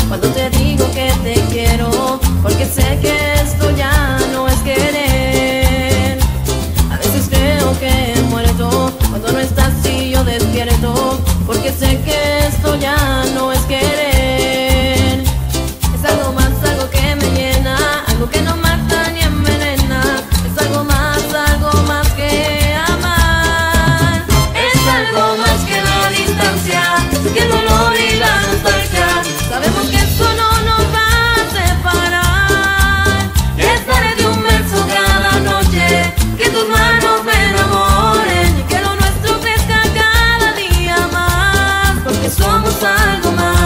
cuando te digo que te quiero, porque sé que esto ya no es querer. A veces creo que he muerto cuando no estás y yo despierto, porque sé que esto ya no es querer. Es algo más, algo que me llena, algo que no mata ni envenena. Es algo más que amar. Es algo más que la distancia, que el dolor y la nostalgia. Sabemos que esto no nos va a separar. Estaré de un verso cada noche, que tus manos me enamoren y que lo nuestro crezca cada día más, porque somos algo más.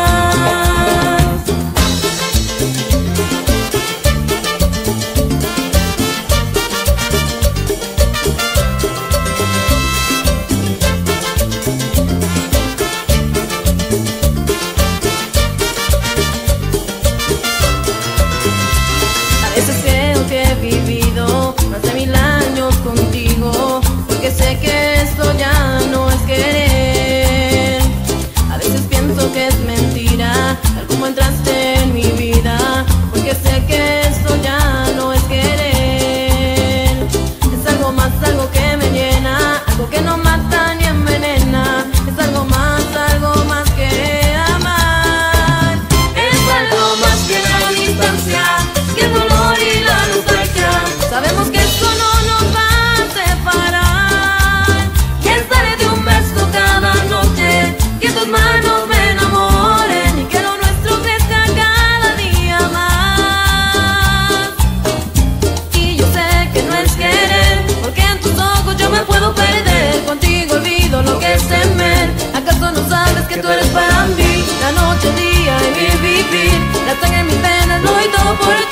A veces creo que he vivido más de 1000 años contigo, porque sé que esto ya no es querer. A veces pienso que es mentira tal como entraste en mi vida, porque sé que esto ya no es querer. Es algo más, algo que me llena, algo que no mata ni envenena. Es algo más que amar. Es algo más que la distancia, que el dolor y la nostalgia. Sabemos que esto no nos va a separar. Que estaré de un beso cada noche, que tus manos me enamoren y que lo nuestro crezca cada día más. Y yo sé que no es querer, porque en tus ojos yo me puedo perder. Contigo olvido lo que es temer. ¿Acaso no sabes que tú eres para mí la noche, el día y mi vivir? La sangre en mis venas, lo doy todo por